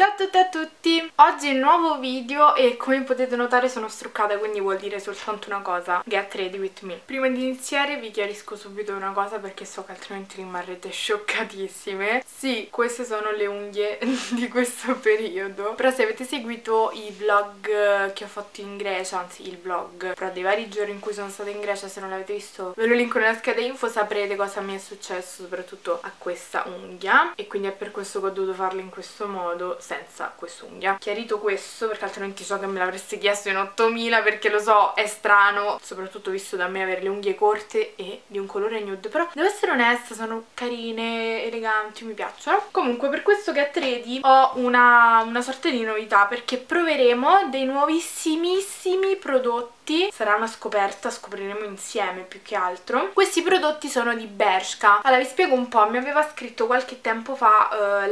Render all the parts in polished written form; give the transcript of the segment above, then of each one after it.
Ciao a tutte e a tutti! Oggi un nuovo video e come potete notare sono struccata, quindi vuol dire soltanto una cosa: get ready with me. Prima di iniziare vi chiarisco subito una cosa perché so che altrimenti rimarrete scioccatissime. Sì, queste sono le unghie di questo periodo, però se avete seguito i vlog che ho fatto in Grecia, anzi il vlog però dei vari giorni in cui sono stata in Grecia, se non l'avete visto ve lo linko nella scheda info, saprete cosa mi è successo soprattutto a questa unghia, e quindi è per questo che ho dovuto farlo in questo modo senza quest'unghia. Chiarito questo, perché altrimenti so che me l'avreste chiesto in 8000, perché lo so, è strano, soprattutto visto da me avere le unghie corte e di un colore nude, però devo essere onesta, sono carine, eleganti, mi piacciono. Comunque per questo Get Ready ho una sorta di novità, perché proveremo dei nuovissimissimi prodotti. Sarà una scoperta, scopriremo insieme più che altro. Questi prodotti sono di Bershka. Allora vi spiego un po', mi aveva scritto qualche tempo fa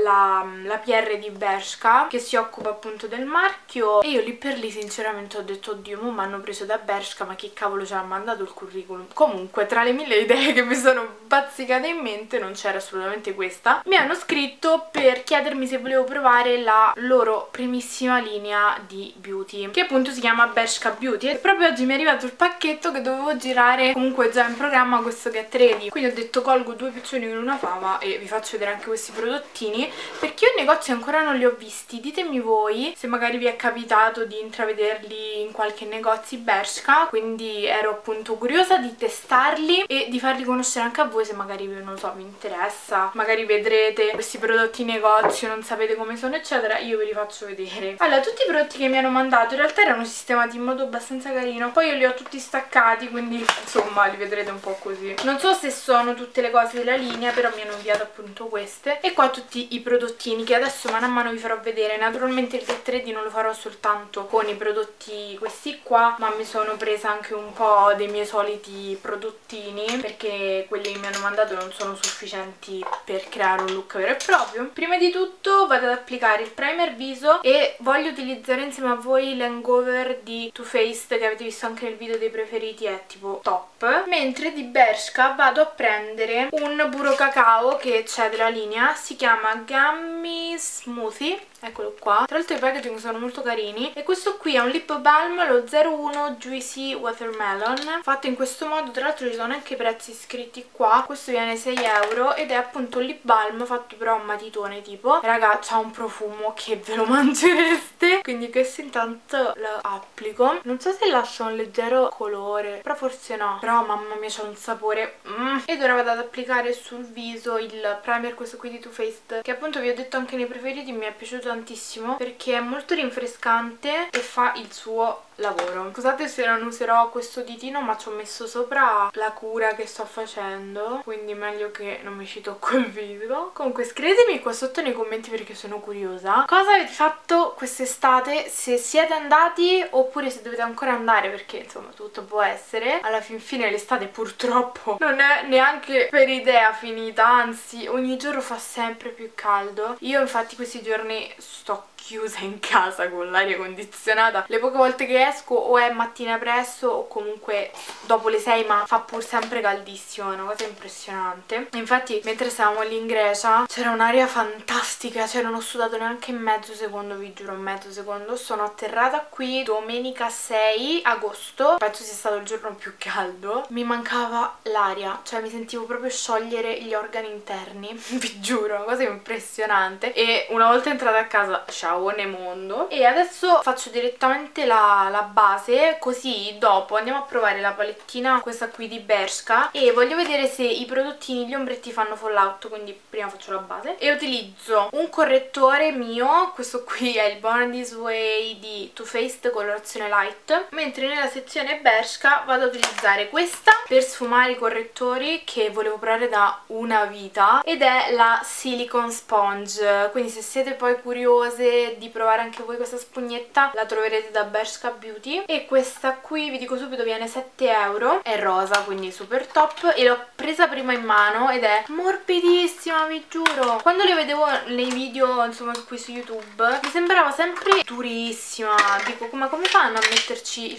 la PR di Bershka, che si occupa appunto del marchio, e io lì per lì sinceramente ho detto oddio, mo mi hanno preso da Bershka, ma che cavolo ci ha mandato il curriculum. Comunque tra le mille idee che mi sono bazzicate in mente non c'era assolutamente questa. Mi hanno scritto per chiedermi se volevo provare la loro primissima linea di beauty, che appunto si chiama Bershka Beauty, e proprio oggi mi è arrivato il pacchetto che dovevo girare comunque già in programma questo Get Ready, quindi ho detto colgo due piccioni con una fava e vi faccio vedere anche questi prodottini, perché io in negozio ancora non li ho visti. Ditemi voi se magari vi è capitato di intravederli in qualche negozio Bershka, quindi ero appunto curiosa di testarli e di farli conoscere anche a voi, se magari non lo so, vi interessa, magari vedrete questi prodotti in negozio, non sapete come sono eccetera, io ve li faccio vedere. Allora, tutti i prodotti che mi hanno mandato in realtà erano sistemati in modo abbastanza carino, poi io li ho tutti staccati, quindi insomma li vedrete un po' così. Non so se sono tutte le cose della linea, però mi hanno inviato appunto queste, e qua tutti i prodottini che adesso mano a mano vi farò vedere. Naturalmente il Get Ready non lo farò soltanto con i prodotti questi qua, ma mi sono presa anche un po' dei miei soliti prodottini, perché quelli che mi hanno mandato non sono sufficienti per creare un look vero e proprio. Prima di tutto vado ad applicare il primer viso e voglio utilizzare insieme a voi l'hangover di Too Faced, che avete visto anche nel video dei preferiti, è tipo top. Mentre di Bershka vado a prendere un burro cacao che c'è della linea, si chiama Gummy Smoothie, eccolo qua. Tra l'altro i packaging sono molto carini, e questo qui è un lip balm, lo 01 Juicy Watermelon, fatto in questo modo. Tra l'altro ci sono anche i prezzi scritti qua. Questo viene 6 euro ed è appunto un lip balm fatto però a matitone tipo. Raga, c'ha un profumo che ve lo mangereste, quindi questo intanto lo applico. Non so se lascia un leggero colore, però forse no, però mamma mia c'ha un sapore Ed ora vado ad applicare sul viso il primer, questo qui di Too Faced, che appunto vi ho detto anche nei preferiti mi è piaciuto tantissimo perché è molto rinfrescante e fa il suo lavoro. Scusate se non userò questo ditino, ma ci ho messo sopra la cura che sto facendo, quindi meglio che non mi ci tocco il viso. Comunque scrivetemi qua sotto nei commenti, perché sono curiosa cosa avete fatto quest'estate, se siete andati oppure se dovete ancora andare, perché insomma tutto può essere. Alla fin fine l'estate purtroppo non è neanche per idea finita, anzi ogni giorno fa sempre più caldo. Io infatti questi giorni sto chiusa in casa con l'aria condizionata. Le poche volte che esco o è mattina presto o comunque dopo le 6, ma fa pur sempre caldissimo, è una cosa impressionante. Infatti mentre stavamo lì in Grecia c'era un'aria fantastica, cioè non ho sudato neanche mezzo secondo, vi giuro mezzo secondo. Sono atterrata qui domenica 6 agosto, penso sia stato il giorno più caldo, mi mancava l'aria, cioè mi sentivo proprio sciogliere gli organi interni vi giuro, una cosa impressionante. E una volta entrata a casa, ciao mondo, e adesso faccio direttamente la base, così dopo andiamo a provare la palettina questa qui di Bershka, e voglio vedere se i prodottini, gli ombretti fanno fallout, quindi prima faccio la base. E utilizzo un correttore mio, questo qui è il Born This Way di Too Faced colorazione light, mentre nella sezione Bershka vado ad utilizzare questa per sfumare i correttori, che volevo provare da una vita, ed è la Silicone Sponge. Quindi se siete poi curiose di provare anche voi questa spugnetta, la troverete da Bershka Beauty. E questa qui vi dico subito viene 7 euro, è rosa quindi super top, e l'ho presa prima in mano ed è morbidissima, vi giuro. Quando le vedevo nei video insomma qui su YouTube mi sembrava sempre durissima, dico ma come fanno a metterci il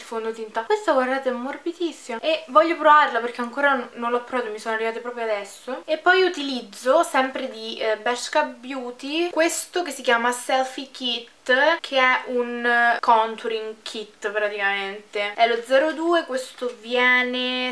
fondotinta. Questa guardate è morbidissima e voglio provarla perché ancora non l'ho provato, mi sono arrivate proprio adesso. E poi utilizzo sempre di Bershka Beauty questo che si chiama Selfie Kit, che è un contouring kit praticamente. È lo 02, questo viene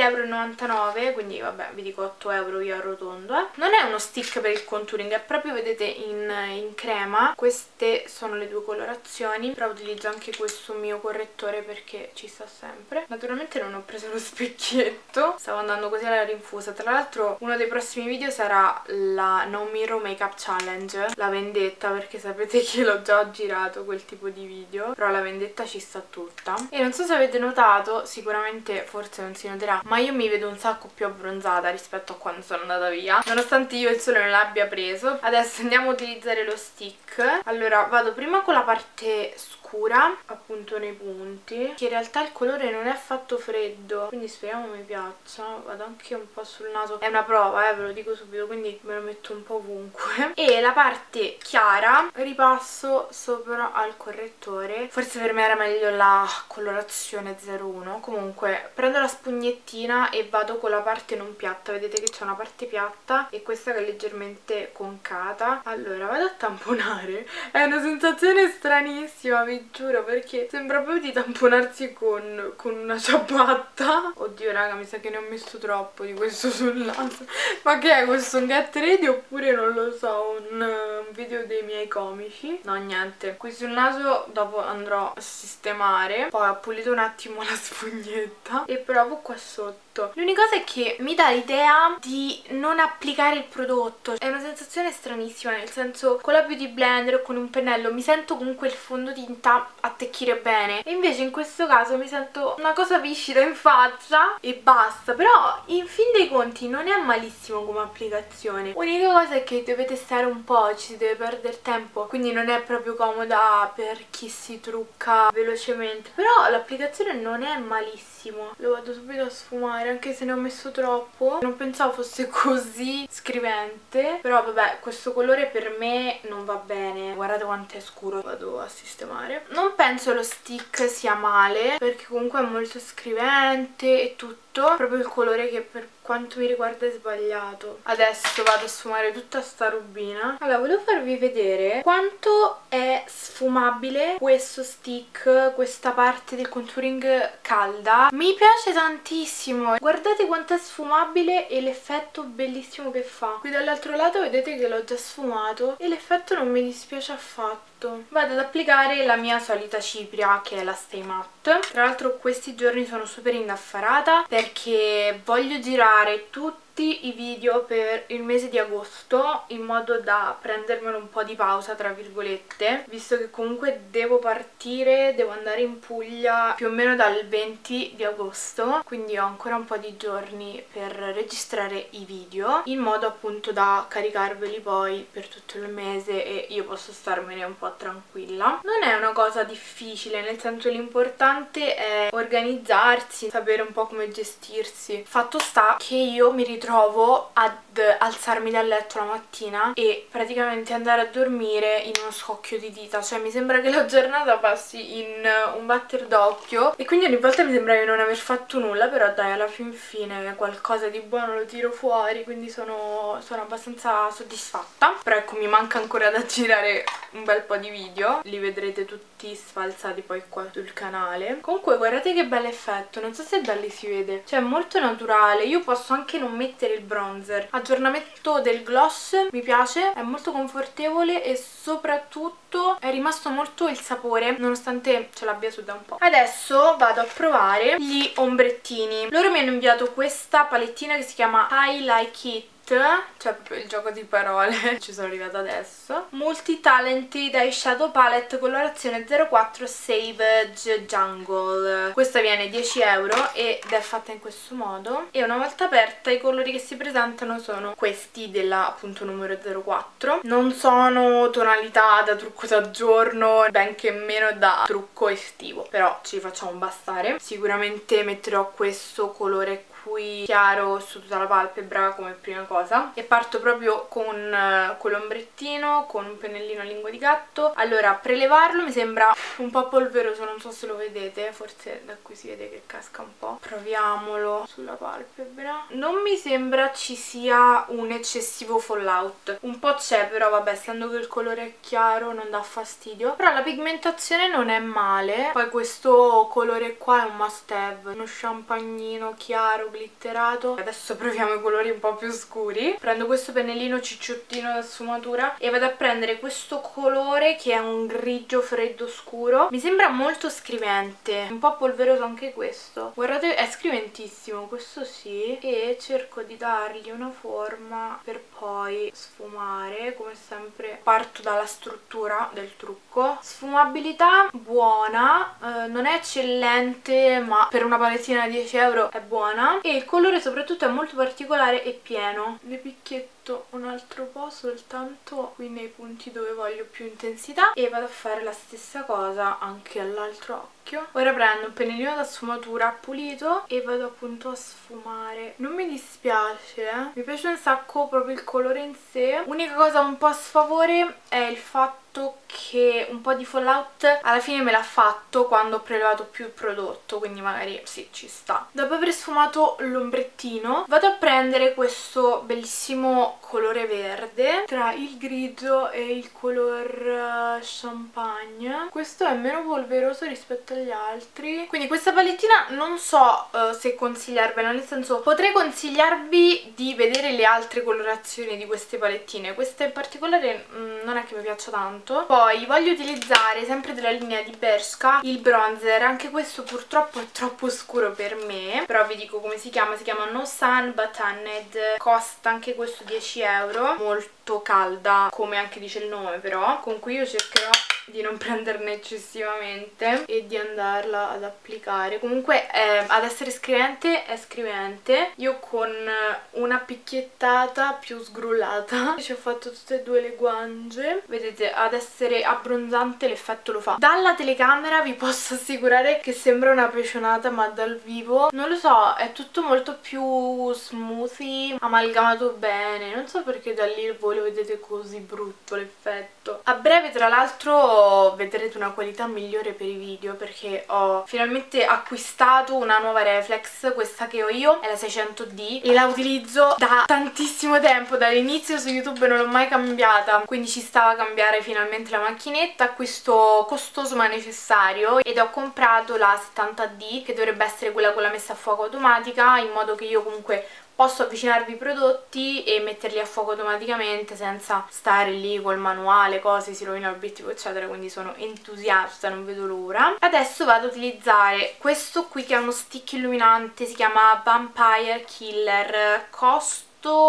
7,99 €, quindi vabbè vi dico 8 € io arrotondo. Non è uno stick per il contouring, è proprio, vedete, in crema. Queste sono le due colorazioni, però utilizzo anche questo mio correttore perché ci sta sempre. Naturalmente non ho preso lo specchietto, stavo andando così alla rinfusa. Tra l'altro uno dei prossimi video sarà la No Mirror Makeup Challenge, la vendetta, perché sapete che l'ho già girato quel tipo di video, però la vendetta ci sta tutta. E non so se avete notato, sicuramente forse non si noterà, ma io mi vedo un sacco più abbronzata rispetto a quando sono andata via, nonostante io il sole non l'abbia preso. Adesso andiamo a utilizzare lo stick. Allora vado prima con la parte scura, appunto nei punti, che in realtà il colore non è affatto freddo, quindi speriamo mi piaccia. Vado anche un po' sul naso, è una prova, ve lo dico subito, quindi me lo metto un po' ovunque. E la parte chiara ripasso sopra al correttore. Forse per me era meglio la colorazione 01. Comunque prendo la spugnettina e vado con la parte non piatta. Vedete che c'è una parte piatta e questa che è leggermente concata. Allora vado a tamponare. È una sensazione stranissima, vi giuro, perché sembra proprio di tamponarsi con una ciabatta. Oddio raga, mi sa che ne ho messo troppo di questo sul naso. Ma che è questo, un Get Ready oppure non lo so, un video dei miei comici? No, niente, qui sul naso dopo andrò a sistemare. Poi ho pulito un attimo la spugnetta e provo qua sotto. L'unica cosa è che mi dà l'idea di non applicare il prodotto. È una sensazione stranissima, nel senso, con la Beauty Blender o con un pennello mi sento comunque il fondotinta attecchire bene, e invece in questo caso mi sento una cosa viscida in faccia e basta. Però in fin dei conti non è malissimo come applicazione. L'unica cosa è che dovete stare un po', ci si deve perdere tempo, quindi non è proprio comoda per chi si trucca velocemente, però l'applicazione non è malissimo. Lo vado subito a sfumare, anche se ne ho messo troppo. Non pensavo fosse così scrivente, però vabbè, questo colore per me non va bene. Guardate quanto è scuro. Vado a sistemare. Non penso lo stick sia male, perché comunque è molto scrivente e tutto. Proprio il colore che per quanto mi riguarda è sbagliato. Adesso vado a sfumare tutta sta rubina. Allora, volevo farvi vedere quanto è sfumabile questo stick, questa parte del contouring calda. Mi piace tantissimo. Guardate quanto è sfumabile e l'effetto bellissimo che fa. Qui dall'altro lato vedete che l'ho già sfumato e l'effetto non mi dispiace affatto. Vado ad applicare la mia solita cipria, che è la Stay Matte. Tra l'altro questi giorni sono super indaffarata perché voglio girare tutti i video per il mese di agosto, in modo da prendermelo un po' di pausa tra virgolette, visto che comunque devo partire, devo andare in Puglia più o meno dal 20 di agosto, quindi ho ancora un po' di giorni per registrare i video, in modo appunto da caricarveli poi per tutto il mese e io posso starmene un po' tranquilla. Non è una cosa difficile, nel senso, l'importante è organizzarsi, sapere un po' come gestirsi. Fatto sta che io mi ritrovo ad alzarmi dal letto la mattina e praticamente andare a dormire in uno scocchio di dita, cioè mi sembra che la giornata passi in un batter d'occhio e quindi ogni volta mi sembra di non aver fatto nulla, però dai, alla fin fine qualcosa di buono lo tiro fuori, quindi sono abbastanza soddisfatta. Però ecco, mi manca ancora da girare un bel po' di video, li vedrete tutti sfalsati poi qua sul canale. Comunque guardate che bel effetto, non so se da lì si vede, cioè è molto naturale. Io posso anche non mettere il bronzer. Aggiornamento del gloss, mi piace, è molto confortevole e soprattutto è rimasto molto il sapore, nonostante ce l'abbia su da un po'. Adesso vado a provare gli ombrettini. Loro mi hanno inviato questa palettina che si chiama I Like It, cioè proprio il gioco di parole, ci sono arrivata adesso. Multi Talented Eyeshadow Palette colorazione 04 Savage Jungle. Questa viene 10 € ed è fatta in questo modo, e una volta aperta i colori che si presentano sono questi della appunto numero 04. Non sono tonalità da trucco da giorno, benché meno da trucco estivo, però ci facciamo bastare. Sicuramente metterò questo colore cui chiaro su tutta la palpebra come prima cosa, e parto proprio con l'ombrettino, con un pennellino a lingua di gatto. Allora, prelevarlo mi sembra un po' polveroso, non so se lo vedete, forse da qui si vede che casca un po'. Proviamolo sulla palpebra. Non mi sembra ci sia un eccessivo fallout, un po' c'è, però vabbè, essendo che il colore è chiaro non dà fastidio, però la pigmentazione non è male. Poi questo colore qua è un must have, uno champagnino chiaro glitterato. Adesso proviamo i colori un po' più scuri. Prendo questo pennellino cicciottino da sfumatura e vado a prendere questo colore che è un grigio freddo scuro, mi sembra molto scrivente, un po' polveroso anche questo, guardate, è scriventissimo questo, sì, e cerco di dargli una forma per poi sfumare. Come sempre parto dalla struttura del trucco. Sfumabilità buona, non è eccellente, ma per una palettina da 10 euro è buona, e il colore soprattutto è molto particolare e pieno. Le picchietto un altro po' soltanto qui nei punti dove voglio più intensità e vado a fare la stessa cosa anche all'altro occhio. Ora prendo un pennellino da sfumatura pulito e vado appunto a sfumare. Non mi dispiace, mi piace un sacco proprio il colore in sé. Unica cosa un po' a sfavore è il fatto che un po' di fallout alla fine me l'ha fatto quando ho prelevato più il prodotto, quindi magari sì, ci sta. Dopo aver sfumato l'ombrettino vado a prendere questo bellissimo colore verde tra il grigio e il color champagne. Questo è meno polveroso rispetto agli altri, quindi questa palettina non so se consigliarvela, nel senso potrei consigliarvi di vedere le altre colorazioni di queste palettine. Questa in particolare non è che mi piaccia tanto. Poi voglio utilizzare sempre della linea di Bershka il bronzer, anche questo purtroppo è troppo scuro per me, però vi dico come si chiama No Sun But Tanned, costa anche questo 10 euro, molto calda come anche dice il nome, però con cui io cercherò di non prenderne eccessivamente e di andarla ad applicare. Comunque ad essere scrivente è scrivente. Io con una picchiettata più sgrullata ci ho fatto tutte e due le guance, vedete, ad essere abbronzante l'effetto lo fa. Dalla telecamera vi posso assicurare che sembra una pecionata, ma dal vivo non lo so, è tutto molto più smoothie, amalgamato bene, non so perché da lì voi lo vedete così brutto l'effetto. A breve tra l'altro vedrete una qualità migliore per i video, perché ho finalmente acquistato una nuova reflex. Questa che ho io è la 600D e la utilizzo da tantissimo tempo, dall'inizio su YouTube non l'ho mai cambiata, quindi ci stava a cambiare finalmente la macchinetta. Acquisto costoso ma necessario, ed ho comprato la 70D, che dovrebbe essere quella con la messa a fuoco automatica, in modo che io comunque posso avvicinarvi i prodotti e metterli a fuoco automaticamente senza stare lì col manuale, cose, si rovina l'obiettivo eccetera, quindi sono entusiasta, non vedo l'ora. Adesso vado ad utilizzare questo qui che è uno stick illuminante, si chiama Vampire Killer, costa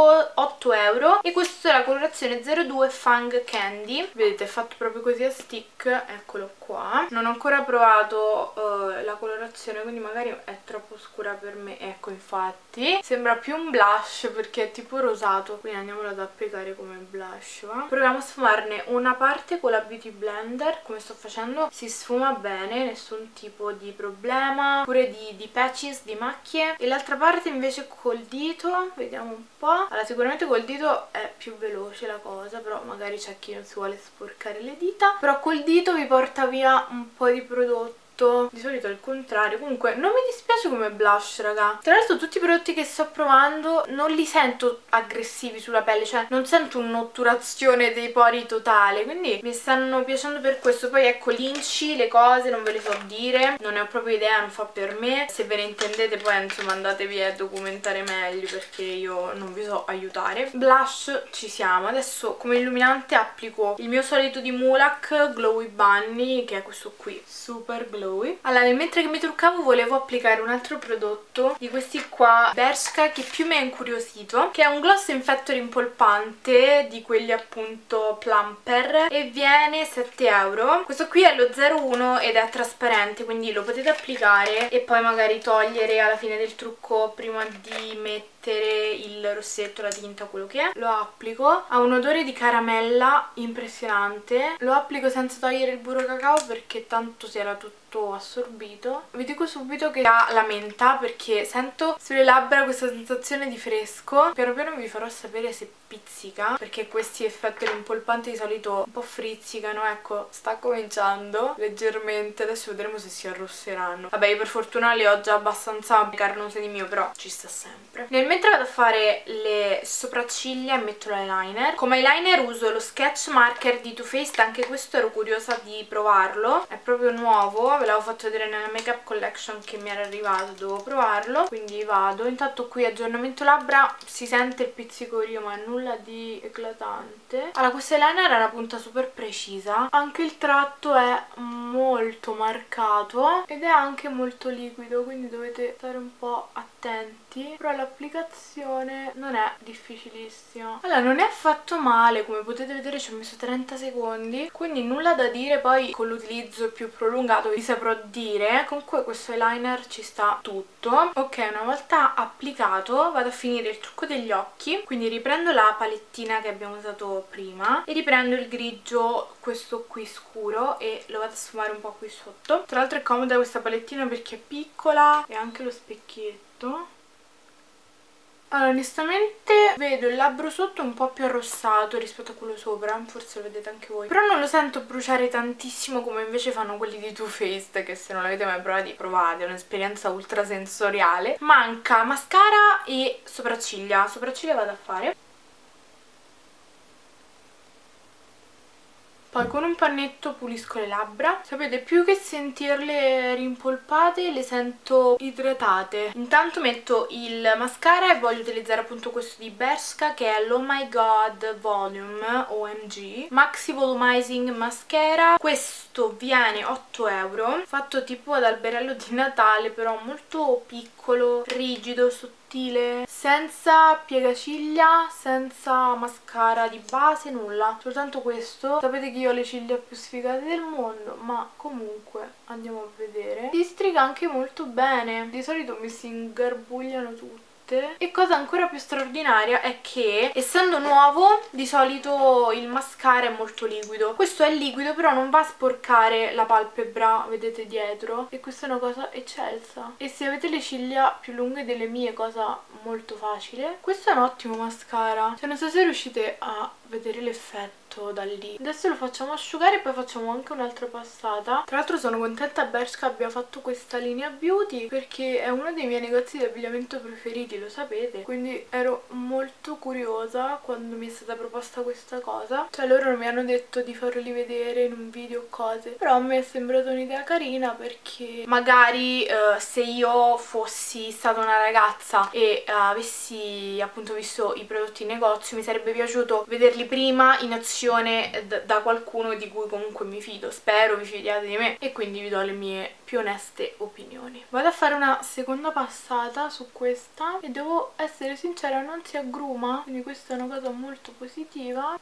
8 euro, e questo è la colorazione 02 Fang Candy, vedete è fatto proprio così a stick, eccolo qua. Non ho ancora provato la colorazione, quindi magari è troppo scura per me, ecco, infatti sembra più un blush perché è tipo rosato, quindi andiamolo ad applicare come blush, va? Proviamo a sfumarne una parte con la Beauty Blender, come sto facendo, si sfuma bene, nessun tipo di problema, pure di patches, di macchie, e l'altra parte invece col dito, vediamo un po'. Allora, sicuramente col dito è più veloce la cosa, però magari c'è chi non si vuole sporcare le dita, però col dito vi porta via un po' di prodotto. Di solito è il contrario. Comunque non mi dispiace come blush, raga. Tra l'altro tutti i prodotti che sto provando non li sento aggressivi sulla pelle, cioè non sento un'otturazione dei pori totale, quindi mi stanno piacendo per questo. Poi ecco, l'inci, le cose non ve le so dire, non ne ho proprio idea, non fa per me. Se ve ne intendete poi insomma andatevi a documentare meglio, perché io non vi so aiutare. Blush ci siamo. Adesso come illuminante applico il mio solito di Mulac Glowy Bunny, che è questo qui, Super Glowy. Allora, mentre che mi truccavo volevo applicare un altro prodotto di questi qua Bershka che più mi ha incuriosito, che è un gloss infetto rimpolpante di quelli appunto plumper, e viene 7 euro. Questo qui è lo 01 ed è trasparente, quindi lo potete applicare e poi magari togliere alla fine del trucco prima di mettere il rossetto, la tinta, quello che è. Lo applico, ha un odore di caramella impressionante, lo applico senza togliere il burro cacao perché tanto si era tutto molto assorbito. Vi dico subito che ha la menta, perché sento sulle labbra questa sensazione di fresco. Piano piano vi farò sapere se pizzica, perché questi effetti rimpolpanti di solito un po' frizzicano. Ecco, sta cominciando leggermente, adesso vedremo se si arrosseranno. Vabbè, io per fortuna le ho già abbastanza carnose di mio, però ci sta sempre. Nel mentre vado a fare le sopracciglia e metto l'eyeliner, come eyeliner uso lo Sketch Marker di Too Faced. Anche questo ero curiosa di provarlo, è proprio nuovo, ve l'avevo fatto vedere nella Makeup Collection che mi era arrivato, devo provarlo, quindi vado. Intanto qui aggiornamento labbra, si sente il pizzicorio ma nulla di eclatante. Allora, questo eyeliner ha una punta super precisa, anche il tratto è molto marcato ed è anche molto liquido, quindi dovete stare un po' attenti, però l'applicazione non è difficilissima. Allora, non è affatto male, come potete vedere ci ho messo 30 secondi, quindi nulla da dire. Poi con l'utilizzo più prolungato vi saprò dire. Comunque questo eyeliner ci sta tutto. Ok, una volta applicato vado a finire il trucco degli occhi, quindi riprendo la palettina che abbiamo usato prima e riprendo il grigio, questo qui scuro, e lo vado a sfumare un po' qui sotto. Tra l'altro è comoda questa palettina perché è piccola e anche lo specchietto. Allora, onestamente vedo il labbro sotto un po' più arrossato rispetto a quello sopra, forse lo vedete anche voi, però non lo sento bruciare tantissimo come invece fanno quelli di Too Faced, che se non l'avete mai provati provate, è un'esperienza ultra sensoriale. Manca mascara e sopracciglia vado a fare. Poi con un pannetto pulisco le labbra. Sapete, più che sentirle rimpolpate le sento idratate. Intanto metto il mascara e voglio utilizzare appunto questo di Bershka, che è l'Oh My God Volume OMG Maxi Volumizing Mascara. Questo viene 8 euro, fatto tipo ad alberello di Natale, però molto piccolo, rigido, sottile, senza piegaciglia, senza mascara di base, nulla, soltanto questo. Sapete che io ho le ciglia più sfigate del mondo, ma comunque andiamo a vedere. Si striga anche molto bene, di solito mi si ingarbugliano tutte. E cosa ancora più straordinaria è che, essendo nuovo, di solito il mascara è molto liquido. Questo è liquido, però non va a sporcare la palpebra, vedete dietro, e questa è una cosa eccelsa. E se avete le ciglia più lunghe delle mie, cosa molto facile, questo è un ottimo mascara. Cioè non so se riuscite a vedere l'effetto da lì. Adesso lo facciamo asciugare e poi facciamo anche un'altra passata. Tra l'altro sono contenta Bershka abbia fatto questa linea beauty, perché è uno dei miei negozi di abbigliamento preferiti, lo sapete, quindi ero molto curiosa quando mi è stata proposta questa cosa. Cioè loro non mi hanno detto di farli vedere in un video o cose, però mi è sembrata un'idea carina, perché magari se io fossi stata una ragazza e avessi appunto visto i prodotti in negozio, mi sarebbe piaciuto vederli prima in azione da qualcuno di cui comunque mi fido. Spero vi fidiate di me, e quindi vi do le mie più oneste opinioni. Vado a fare una seconda passata su questa e devo essere sincera, non si aggruma, quindi questa è una cosa molto positiva.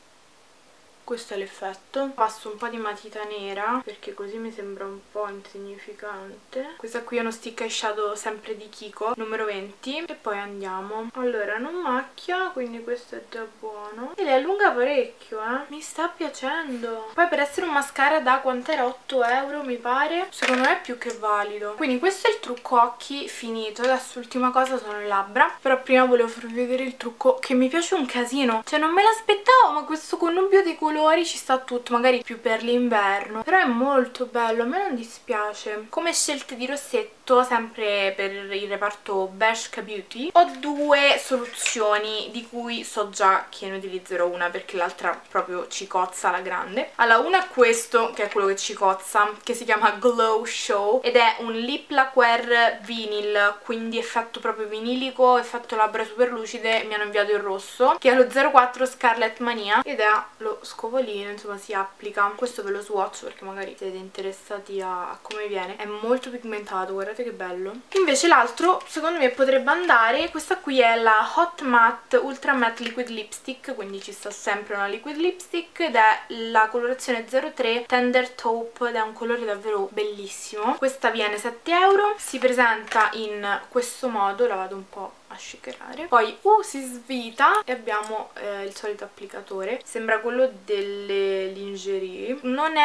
Questo è l'effetto. Passo un po' di matita nera perché così mi sembra un po' insignificante. Questa qui è uno stick eyeshadow sempre di Kiko, numero 20, e poi andiamo. Allora, non macchia, quindi questo è già buono, e le allunga parecchio, mi sta piacendo. Poi per essere un mascara da quant'era, 8 euro mi pare, secondo me è più che valido. Quindi questo è il trucco occhi finito. Adesso l'ultima cosa sono le labbra, però prima volevo farvi vedere il trucco che mi piace un casino, cioè non me l'aspettavo, ma questo connubio dei colori ci sta tutto, magari più per l'inverno, però è molto bello, a me non dispiace. Come scelte di rossetto, sempre per il reparto Bershka Beauty, ho due soluzioni di cui so già che ne utilizzerò una perché l'altra proprio ci cozza alla grande. Allora, una è questo, che è quello che ci cozza, che si chiama Glow Show, ed è un lip lacquer vinyl, quindi effetto proprio vinilico, effetto labbra super lucide. Mi hanno inviato il rosso, che è lo 04 Scarlet Mania, ed è lo scovolino, insomma si applica. Questo ve lo swatch perché magari siete interessati a come viene. È molto pigmentato, guardate che bello. Invece l'altro secondo me potrebbe andare, questa qui è la Hot Matte Ultra Matte Liquid Lipstick, quindi ci sta sempre una liquid lipstick, ed è la colorazione 03 Tender Taupe, ed è un colore davvero bellissimo. Questa viene 7 euro, si presenta in questo modo, la vado un po' a shakerare, poi si svita e abbiamo il solito applicatore, sembra quello delle lingerie, non è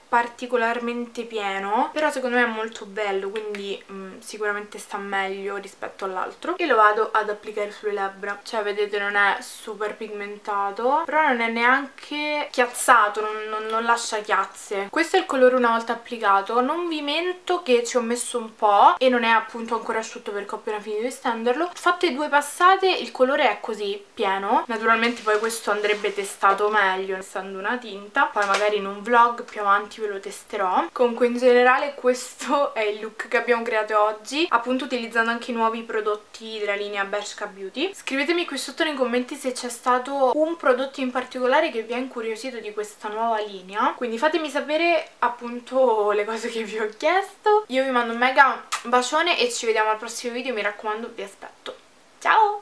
particolarmente pieno, però secondo me è molto bello, quindi sicuramente sta meglio rispetto all'altro. E lo vado ad applicare sulle labbra, cioè vedete non è super pigmentato, però non è neanche chiazzato, non lascia chiazze. Questo è il colore una volta applicato. Non vi mento che ci ho messo un po' e non è appunto ancora asciutto perché ho appena finito di stenderlo. Fatte 2 passate il colore è così pieno. Naturalmente poi questo andrebbe testato meglio essendo una tinta, poi magari in un vlog più avanti ve lo testerò. Comunque in generale questo è il look che abbiamo creato oggi, appunto utilizzando anche i nuovi prodotti della linea Bershka Beauty. Scrivetemi qui sotto nei commenti se c'è stato un prodotto in particolare che vi ha incuriosito di questa nuova linea, quindi fatemi sapere appunto le cose che vi ho chiesto. Io vi mando un mega bacione e ci vediamo al prossimo video, mi raccomando vi aspetto. Ciao!